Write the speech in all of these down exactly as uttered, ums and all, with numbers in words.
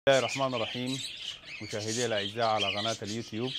الله الرحمن الرحيم. مشاهدي الاعزاء على قناه اليوتيوب،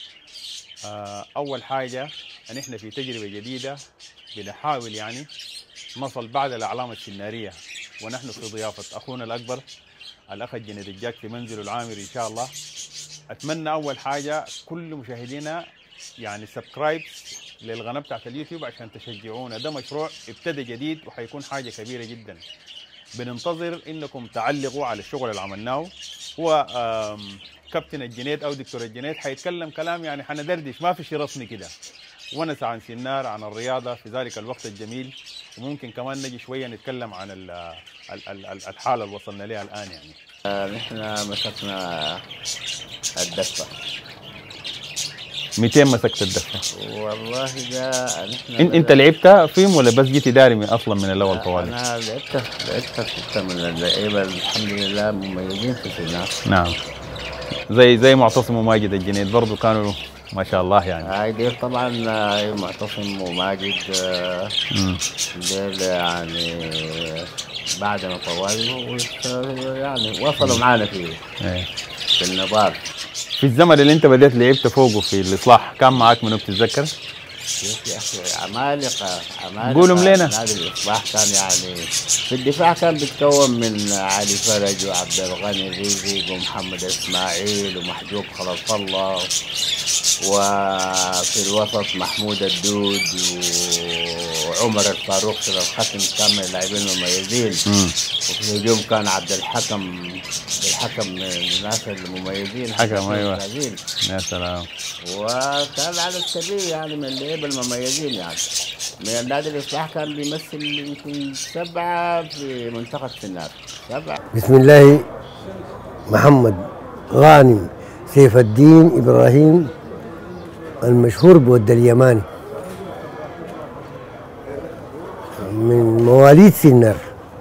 اول حاجه ان احنا في تجربه جديده بنحاول يعني نصل بعد الاعلام السناريه، ونحن في ضيافه اخونا الاكبر الاخ الجنيد الجاك في منزله العامري ان شاء الله. اتمنى اول حاجه كل مشاهدينا يعني سبسكرايب للقناه بتاعت اليوتيوب عشان تشجعونا. ده مشروع ابتدى جديد وحيكون حاجه كبيره جدا. بننتظر انكم تعلقوا على الشغل اللي عملناه. هو كابتن الجنيد او دكتور الجنيد حيتكلم كلام يعني حندردش، ما في شيء رسمي كده، ونس عن سنار، عن الرياضه في ذلك الوقت الجميل، وممكن كمان نجي شويه نتكلم عن ال ال ال الحاله اللي وصلنا لها الان. يعني آه، نحن مسكنا الدفة. مئتين مسكت الدفه. والله ده نحن إن انت لعبتها فيهم ولا بس جيتي دارمي اصلا من الاول طوالي؟ انا لعبت لعبت ستة من اللعيبه الحمد لله مميزين في سنار. نعم، زي زي معتصم وماجد الجنيد برضو كانوا ما شاء الله يعني. هاي ديل طبعا هاي معتصم وماجد آه، ديل يعني بعد ما طولوا يعني وصلوا معانا في ايه. في النضال. في الزمن اللي انت بديت لعبت فوقه في الاصلاح كان معاك منو بتتذكر؟ يا اخي عمالقه عمالقه قولهم لنا. نادي الاصلاح كان يعني في الدفاع كان بيتكون من علي فرج وعبد الغني زيزي ومحمد اسماعيل ومحجوب خلف الله، وفي الوسط محمود الدود وعمر الفاروق في الختم كان من اللاعبين المميزين. وفي الهجوم كان عبد الحكم عبد الحكم من الناس المميزين. حكم ايوه يا سلام. وكان عدد كبير يعني من اللعيبه المميزين يعني من النادي الاصلاح كان بيمثل يمكن سبعه في منتخب سنار سبعه. بسم الله. محمد غانم سيف الدين ابراهيم المشهور بود اليماني، من مواليد سنار.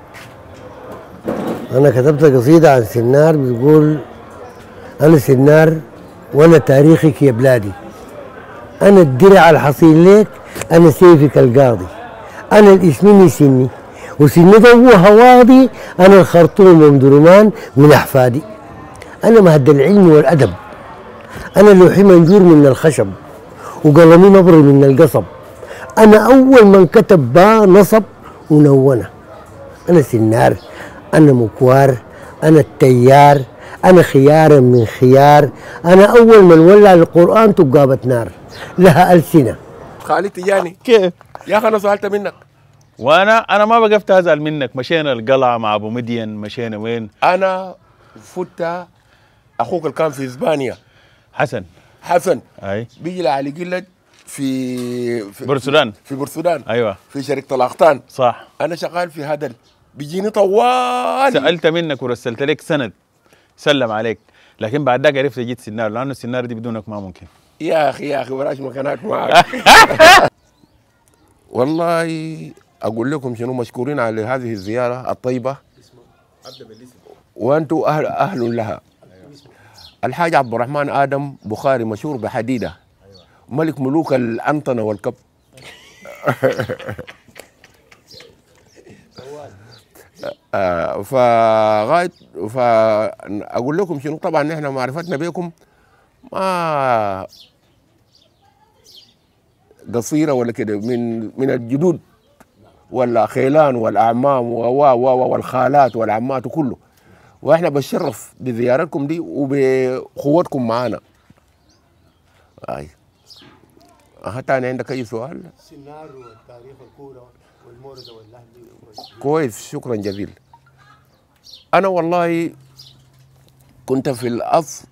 انا كتبت قصيده عن سنار بتقول: انا سنار وانا تاريخك يا بلادي، انا الدرع الحصين ليك، انا سيفك القاضي، انا الاسمني سني وسني هو هواضي، انا الخرطوم ومدرمان من احفادي، انا مهد العلم والادب، انا لوحي منجور من الخشب وقلمي نبر من القصب، انا اول من كتب با نصب ونونه، انا سنار، انا مكوار، انا التيار، أنا خيار من خيار، أنا أول من ولع القرآن تقابة نار لها ألسنة. خالد تجاني كيف؟ يا أخي أنا سألت منك. وانا انا ما وقفت ازعل منك. مشينا القلعه مع ابو مدين، مشينا وين؟ أنا فت أخوك اللي كان في إسبانيا حسن حسن اي بيجي لعلي قلت في في بورسودان. في بورسودان ايوه في شركة الأغطان. صح. أنا شغال في هدل بيجيني طوال. سالت منك ورسلت لك سند سلم عليك، لكن بعد ذاك عرفت جيت سنار، لانه السنار دي بدونك ما ممكن. يا أخي يا أخي وراش مكانك معك. والله أقول لكم شنو، مشكورين على هذه الزيارة الطيبة وأنتم أهل أهل لها. الحاج عبد الرحمن آدم بخاري مشهور بحديدة، ملك ملوك الأنطنة والكب. آه فغاية فأقول لكم شنو، طبعا نحن معرفتنا بكم ما قصيرة ولا كده، من من الجدود والخيلان والأعمام والخالات والعمات وكله، واحنا بنشرف بزيارتكم دي وبقوتكم معانا. اي ها تاني عندك اي سؤال؟ سنار والتاريخ الكوره والمورده والاهلي. كويس، شكرا جزيلا. انا والله كنت في الاصل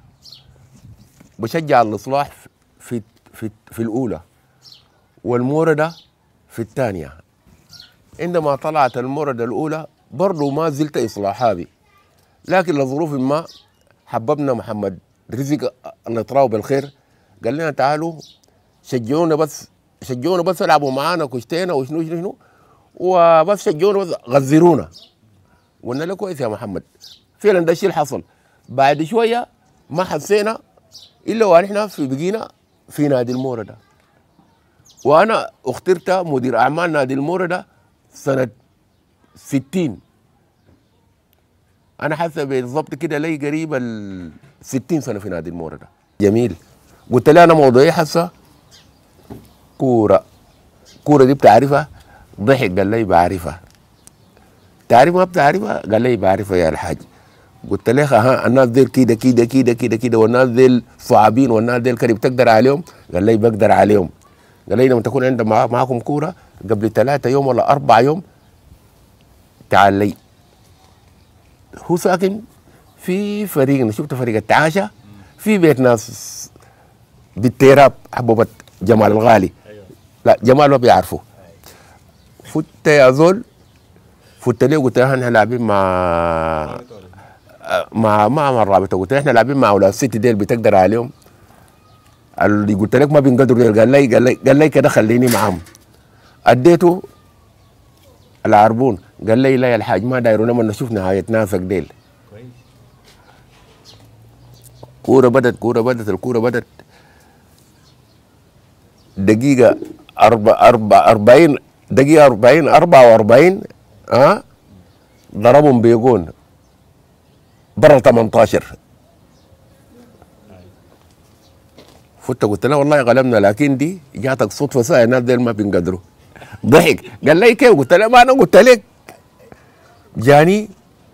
بشجع الاصلاح في في في الاولى والمورده في الثانيه. عندما طلعت المورده الاولى برضه ما زلت اصلاحاتي، لكن لظروف ما حببنا محمد رزق الله يطراه بالخير، قال لنا تعالوا شجعونا بس شجعونا بس العبوا معانا كشتينا وشنو شنو شنو وبس شجعونا بس غزرونا. قلنا له كويس يا محمد، فعلا ده الشيء اللي حصل. بعد شويه ما حسينا الا ونحن في بقينا في نادي المورده، وانا اخترت مدير اعمال نادي المورده سنه ستين. انا حاسه بالضبط كده لي قريب ال ستين سنه في نادي المورة ده. جميل. قلت له انا موضوعي حسه كوره. كوره دي بتعرفها؟ ضحك قال لي بعرفها. تعرف ما بتعرفها؟ قال لي بعرفها يا الحاج. قلت له ها الناس ديل كده كده كده كده كده والناس ديل صعبين والناس ديل كده بتقدر عليهم؟ قال لي بقدر عليهم. قال لي لما تكون عندك معاكم كوره قبل ثلاثة يوم ولا أربعة يوم تعال لي. هو ساكن في فريق، شفت فريق التعاشى في بيت ناس بالتيراب حبوبة جمال الغالي. لا جمال ما بيعرفوا. فت يا زول فت ليه قلت له احنا لاعبين مع مع مع مع الرابطه. قلت له احنا لاعبين مع اولاد السيتي ديل بتقدر عليهم؟ اللي قلت لك ما بينقدروا ديل. قال لي قال لي قال لي كده خليني معاهم. اديته العربون. قال لي لا يا الحاج ما دايرون لما نشوف نهايه ناسك ديل. كوره بدت كوره بدت الكوره بدت دقيقه أربع أربع أربعين دقيقه أربعين أربعة وأربعين ها ضربهم بيجون برا ثمانية عشر. فت قلت له والله غلبنا لكن دي جاتك صدفه ساعه الناس ديل ما بينقدروا. ضحك قال لي كيف؟ قلت له ما انا قلت لك. جاني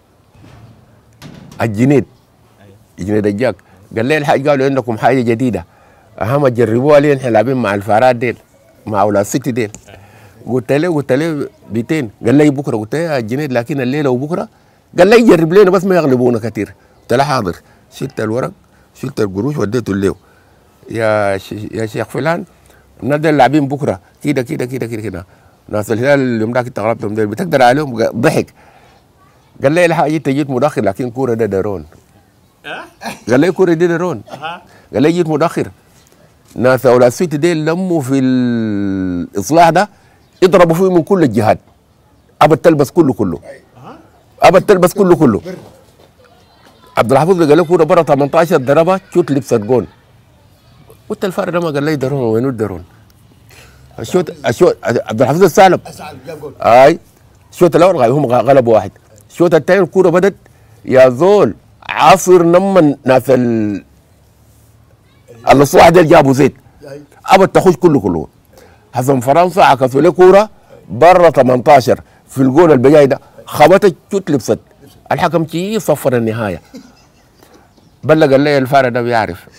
الجنيد الجنيد الجاك قال لي الحاج قالوا عندكم حاجه جديده اهم تجربوها لي احنا لاعبين مع الفارات ديل مع اولاد السيتي ديل. قلت له قلت له مئتين. قال لي بكره. قلت له يا الجنيد لكن الليله وبكره. قال لي جرب لنا بس ما يغلبونا كثير. قلت له حاضر. شلت الورق شلت القروش وديته له يا يا شيخ فلان الناس ديل لاعبين بكره كده كده كده كده كده ناس الهلال اليوم ذاك انت غلبتهم ديل بتقدر عليهم. ضحك قال لي الحاجه انت جيت مدخر لكن كوره ده درون. قال لي كوره دي درون. قال لي جيت مدخر ناس اولاد السيتي ديل لموا في الاصلاح ده يضربوا فيه من كل الجهات. ابد تلبس كله كله ابد تلبس كله كله. عبد الحفيظ قال له كوره برا ثمانية عشر ضربها شوت لبست جون. قلت الفار ده ما قال لي درون وينو الدرون؟ الشوط الشوط عبد الحفيظ الثعلب اي الشوط الاول هم غلبوا واحد. الشوط الثاني الكوره بدت يا زول عصر نما ناس ال الاصلاح ديل جابوا زيت ابد تخش كله كله. حسن فرنسا عكسوا له كوره برا ثمانية عشر في الجول البجاي ده خبطت شوت لبست. الحكم تي صفر النهايه. بلغ قال لي الفار ده بيعرف.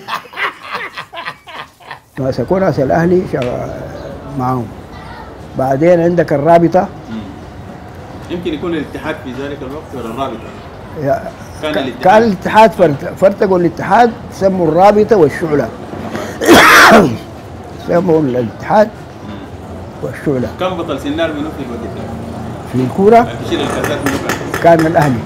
ناس يكون ناس الاهلي معهم. بعدين عندك الرابطه. يمكن يكون الاتحاد في ذلك الوقت ولا الرابطه؟ كان الاتحاد كان الاتحاد فرتقوا الاتحاد سموا الرابطه والشعله. سموا الاتحاد والشعله. كم بطل سنار منو في الوقت ده؟ في الكوره؟ تشيل الكاسات منو كان الاهلي.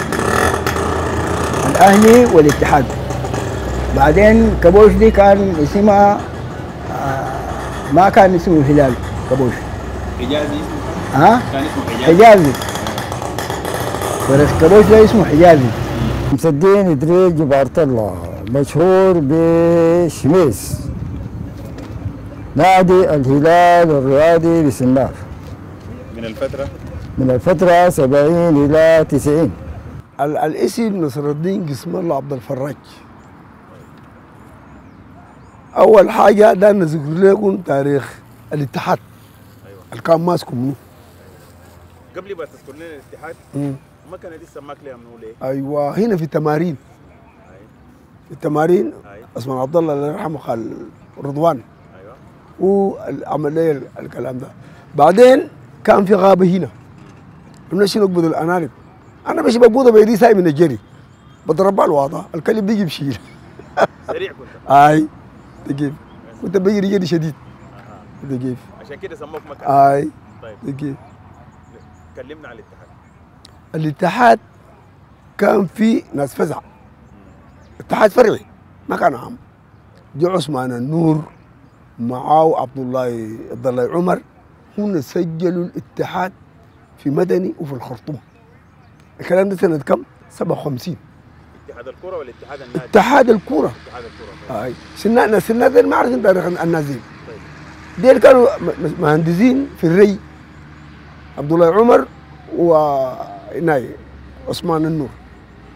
الاهلي والاتحاد. بعدين كبوش دي كان اسمها آه ما كان اسمه الهلال كبوش. حجازي ها؟ كان اسمه حجازي. حجازي. فرس كبوش ده اسمه حجازي. مسدين ادريس جبارة الله مشهور بشميس نادي الهلال الرياضي بسنار. من الفترة؟ من الفترة سبعين إلى تسعين. الاسم نصر الدين قسم الله عبد الفراج. أول حاجة ده نذكر لكم تاريخ الاتحاد. أيوة. اللي كان ماسكه منه. قبل ما تذكر لنا الاتحاد ما كان لسه ماك ليه منو ليه؟ أيوة هنا في التمارين. أيوة. في التمارين أيوة. اسمه عبد الله الله يرحمه قال رضوان. أيوة. وعمل لي الكلام ده. بعدين كان في غابة هنا. بنمشي نقبض الأنارب. أنا ماشي بقبضها بيدي ساي من الجري. بضرب الواضح الكلب بيجي بشيل. سريع كنت. اي تجيب كنت بجري جري شديد. اها تجيب عشان كده سموك مكان. اي طيب تجيب. كلمنا عن الاتحاد. الاتحاد كان في ناس فزع. اتحاد فرعي ما كان عام. جو عثمان النور معاه عبد الله عبد الله عمر هم سجلوا الاتحاد في مدني وفي الخرطوم. الكلام ده سنة كم؟ سبعة وخمسين. اتحاد الكرة ولا اتحاد النادي؟ اتحاد الكرة. اتحاد الكرة. اي سنة سنة ديل ما عرفت تاريخ الناس ديل. طيب. ديل كانوا مهندسين في الري. عبد الله عمر و ناي عثمان النور.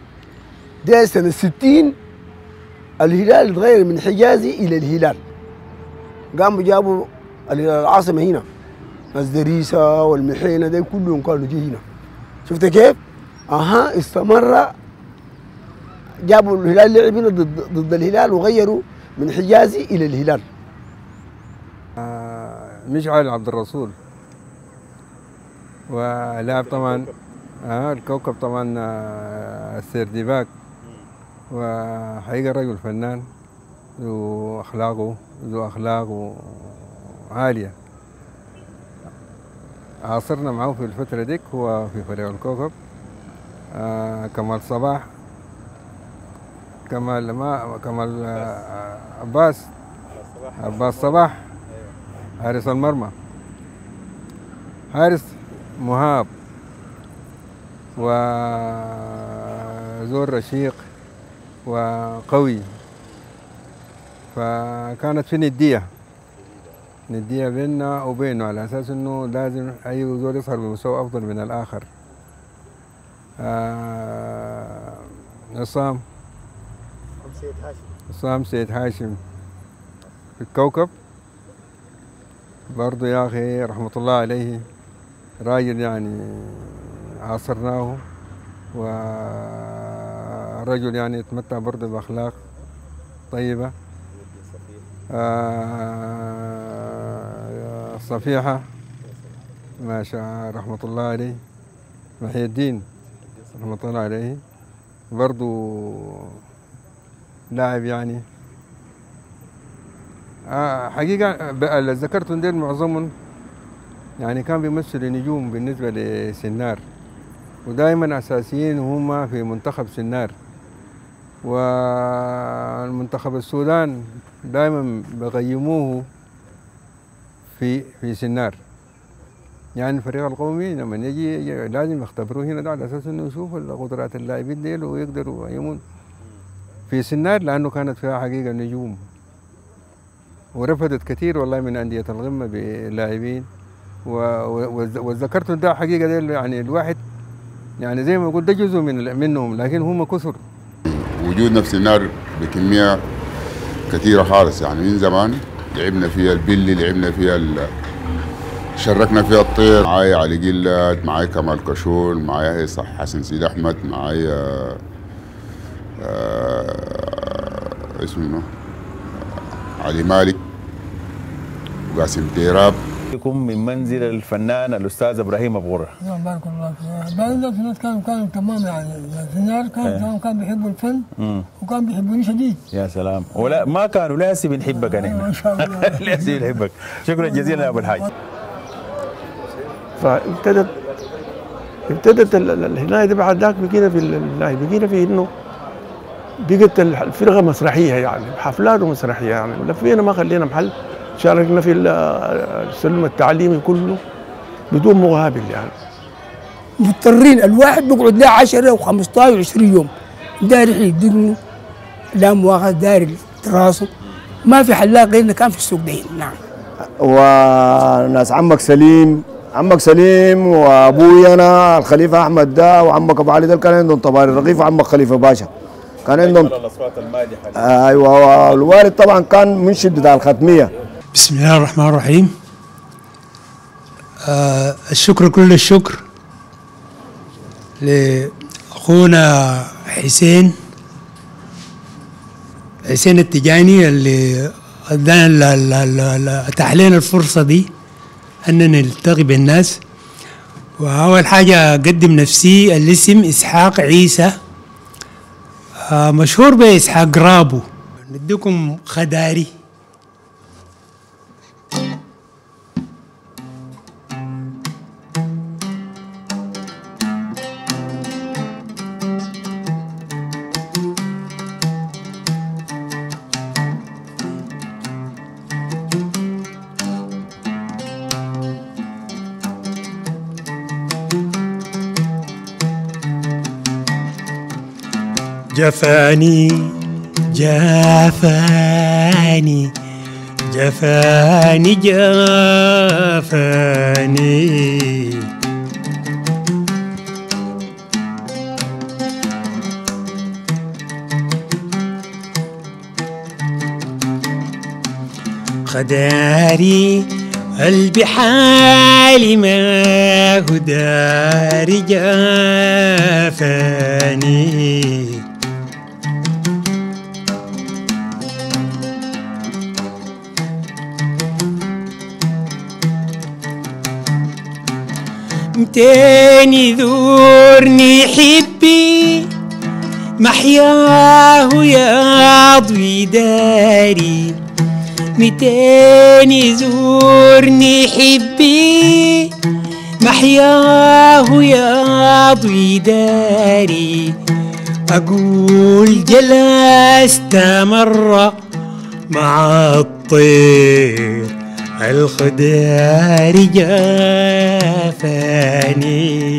ده سنة ستين الهلال اتغير من حجازي إلى الهلال. قاموا جابوا العاصمة هنا، الزريسة والمحينة دي كلهم كانوا جي هنا. شفت كيف؟ أها استمر، جابوا الهلال لعب هنا ضد ضد الهلال وغيروا من حجازي إلى الهلال. آه مشعل عبد الرسول، ولاعب طبعا آه الكوكب طبعا آه السيردباك، وحقيقة رجل فنان ذو أخلاقه ذو أخلاق عالية. عاصرنا معه في الفترة ديك هو في فريق الكوكب. آه كمال صباح، كمال ما كمال آه عباس عباس صباح حارس المرمى، حارس مهاب وزور رشيق وقوي. فكانت في ندية ندية بيننا وبينه على أساس إنه لازم أي زول يظهر بمستوى أفضل من الآخر. آه عصام عصام سيد هاشم في الكوكب برضو يا أخي رحمة الله عليه، راجل يعني عاصرناه، ورجل يعني يتمتع برضو بأخلاق طيبة. آه صفيحة ما شاء رحمة الله عليه، محي الدين رحمة الله عليه برضو لاعب يعني. آه حقيقة اللي ذكرتهم ديل معظمهم يعني كان بيمثلوا نجوم بالنسبة لسنار، ودائما أساسيين هم في منتخب سنار. والمنتخب السودان دائما بيقيموه في في سنار، يعني الفريق القومي لما يجي, يجي لازم يختبروه هنا على اساس انه يشوفوا قدرات اللاعبين ديل ويقدروا يقيمون في سنار، لانه كانت فيها حقيقه نجوم ورفضت كثير والله من انديه القمه بلاعبين. وذكرت ده حقيقه ديل يعني الواحد يعني زي ما يقول ده جزء من منهم، لكن هم كثر. وجودنا في سنار بكميه كثيره خالص، يعني من زمان لعبنا فيها البلي، لعبنا فيها ال... شاركنا فيها الطير. معايا علي قلات، معايا كمال كشول، معايا حسن سيد احمد، معايا آه... اسمه علي مالك وقاسم تيراب. يكون من منزل الفنان الاستاذ ابراهيم ابو غره. بارك الله فيك. بعض الناس كانوا كانوا تمام يعني الناس كانوا كانوا بيحبوا الفن وكانوا بيحبوني شديد. يا سلام، ولا ما كانوا لاسي بنحبك انا هنا. ما شاء الله. لاسي بنحبك. شكرا جزيلا يا ابو الحاج. فابتدت ابتدت الهنايه دي بعد ذاك بقينا في الهنايه بقينا في انه بقت الفرقه مسرحيه يعني حفلات ومسرحيه يعني، ولفينا ما خلينا محل، شاركنا في السلم التعليمي كله بدون مقابل يعني. مضطرين الواحد بيقعد له عشرة وخمسطاشر وعشرين يوم داير يدقنه، لا مؤاخذة داير راسه، ما في حلاق غيرنا كان في السوق دين. نعم. وناس عمك سليم عمك سليم وابوي انا الخليفه احمد ده وعمك ابو علي ده كان عندهم طباري رغيف، وعمك خليفه باشا كان عندهم الاصوات المادحه. ايوه، والوالد طبعا كان منشد بتاع الختميه. بسم الله الرحمن الرحيم. آه الشكر كل الشكر لاخونا حسين حسين التجاني اللي ادانا اتاح لنا الفرصه دي أننا نلتقي بالناس. وأول حاجة أقدم نفسي، الاسم إسحاق عيسى، آه مشهور بإسحاق رابو. نديكم خداري. جفاني جافاني جفاني جافاني الخداري قلبي حالي ما هو داري جافاني متين يذورني حبي محياه يضوي داري متين يزورني حبي محياه يضوي داري أقول جلست مرة مع الطير الخدار جافاني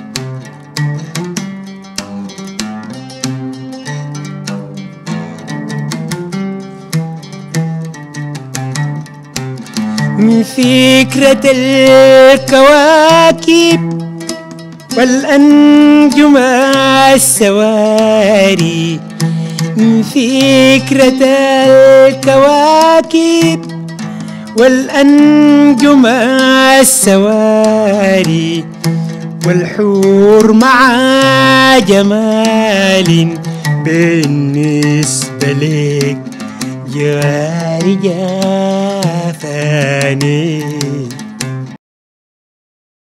من فكرة الكواكب والأنجم السواري من فكرة الكواكب والأنجم السواري والحور مع جمال بالنسبة لك جاري جافاني